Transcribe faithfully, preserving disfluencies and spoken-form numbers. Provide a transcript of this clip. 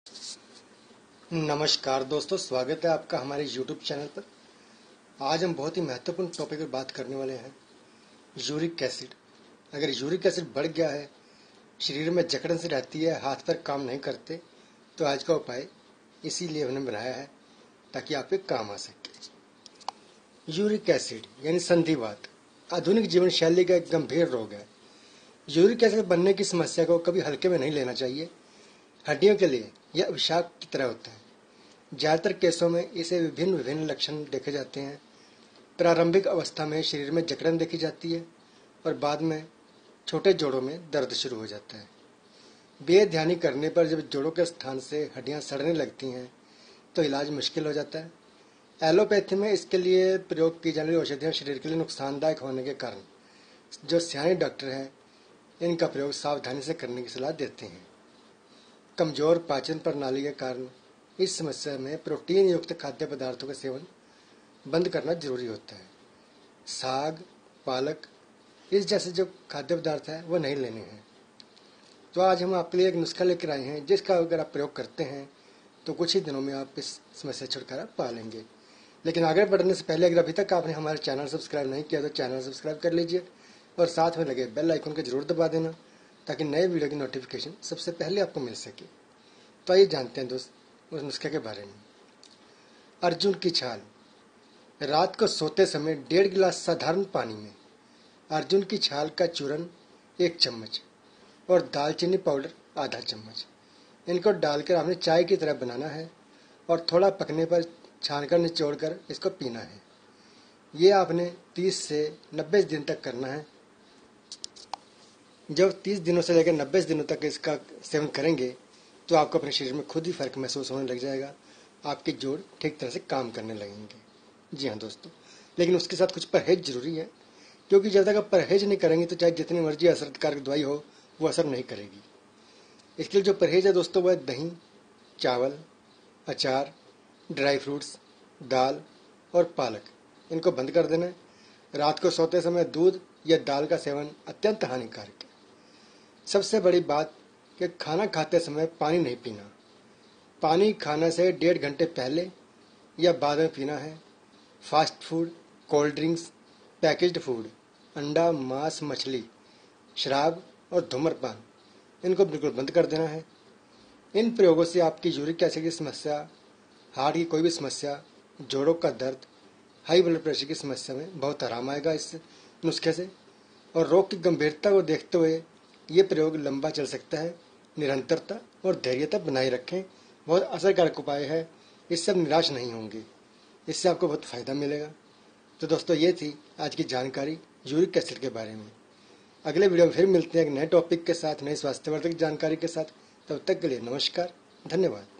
नमस्कार दोस्तों, स्वागत है आपका हमारे यूट्यूब चैनल पर। आज हम बहुत ही महत्वपूर्ण टॉपिक पर बात करने वाले हैं, यूरिक एसिड। अगर यूरिक एसिड बढ़ गया है, शरीर में जकड़न सी रहती है, हाथ पैर काम नहीं करते, तो आज का उपाय इसीलिए हमने बनाया है ताकि आपके काम आ सके। यूरिक एसिड यानी संधिवात आधुनिक जीवन शैली का एक गंभीर रोग है। यूरिक एसिड बनने की समस्या को कभी हल्के में नहीं लेना चाहिए। हड्डियों के लिए यह अभिशाप की तरह होता है। ज़्यादातर केसों में इसे विभिन्न विभिन्न लक्षण देखे जाते हैं। प्रारंभिक अवस्था में शरीर में जकड़न देखी जाती है और बाद में छोटे जोड़ों में दर्द शुरू हो जाता है। बेध्यानी करने पर जब जोड़ों के स्थान से हड्डियां सड़ने लगती हैं तो इलाज मुश्किल हो जाता है। एलोपैथी में इसके लिए प्रयोग की जाने वाली औषधियाँ शरीर के लिए नुकसानदायक होने के कारण जो सियाने डॉक्टर हैं, इनका प्रयोग सावधानी से करने की सलाह देते हैं। कमजोर पाचन प्रणाली के कारण इस समस्या में प्रोटीन युक्त खाद्य पदार्थों का सेवन बंद करना जरूरी होता है। साग, पालक इस जैसे जो खाद्य पदार्थ है वो नहीं लेने हैं। तो आज हम आपके लिए एक नुस्खा लेकर आए हैं, जिसका अगर आप प्रयोग करते हैं तो कुछ ही दिनों में आप इस समस्या से छुटकारा पा लेंगे। लेकिन आगे बढ़ने से पहले अगर अभी तक आपने हमारे चैनल सब्सक्राइब नहीं किया तो चैनल सब्सक्राइब कर लीजिए और साथ में लगे बेल आइकन को जरूर दबा देना ताकि नए वीडियो की नोटिफिकेशन सबसे पहले आपको मिल सके। तो आइए जानते हैं दोस्त उस नुस्खे के बारे में। अर्जुन की छाल। रात को सोते समय डेढ़ गिलास साधारण पानी में अर्जुन की छाल का चूरन एक चम्मच और दालचीनी पाउडर आधा चम्मच, इनको डालकर आपने चाय की तरह बनाना है और थोड़ा पकने पर छानकर निचोड़कर इसको पीना है। ये आपने तीस से नब्बे दिन तक करना है। जब तीस दिनों से लेकर नब्बे दिनों तक इसका सेवन करेंगे तो आपको अपने शरीर में खुद ही फर्क महसूस होने लग जाएगा। आपके जोड़ ठीक तरह से काम करने लगेंगे। जी हाँ दोस्तों, लेकिन उसके साथ कुछ परहेज जरूरी है, क्योंकि जब तक आप परहेज नहीं करेंगे तो चाहे जितनी मर्जी असरकारक दवाई हो वो असर नहीं करेगी। इसके लिए जो परहेज है दोस्तों वो है दही, चावल, अचार, ड्राई फ्रूट्स, दाल और पालक, इनको बंद कर देना है। रात को सोते समय दूध या दाल का सेवन अत्यंत हानिकारक है। सबसे बड़ी बात कि खाना खाते समय पानी नहीं पीना। पानी खाने से डेढ़ घंटे पहले या बाद में पीना है। Fast food, cold drinks, packaged food, अंडा, मांस, मछली, शराब और धूम्रपान, इनको बिल्कुल बंद कर देना है। इन प्रयोगों से आपकी यूरिक एसिड की समस्या, हार्ट की कोई भी समस्या, जोड़ों का दर्द, हाई ब्लड प्रेशर की समस्या में बहुत आराम आएगा इस नुस्खे से। और रोग की गंभीरता को देखते हुए ये प्रयोग लंबा चल सकता है। निरंतरता और धैर्यता बनाए रखें, बहुत असरकारक उपाय है। इससे आप निराश नहीं होंगे, इससे आपको बहुत फायदा मिलेगा। तो दोस्तों, ये थी आज की जानकारी यूरिक एसिड के बारे में। अगले वीडियो में फिर मिलते हैं एक नए टॉपिक के साथ, नई स्वास्थ्यवर्धक जानकारी के साथ। तब तक के लिए नमस्कार, धन्यवाद।